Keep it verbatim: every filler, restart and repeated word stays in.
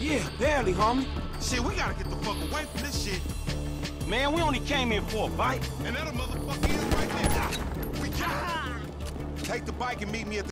Yeah, barely, homie. Shit, we gotta get the fuck away from this shit. Man, we only came here for a bite. And that a motherfucker is right there. We got it. Take the bike and meet me at the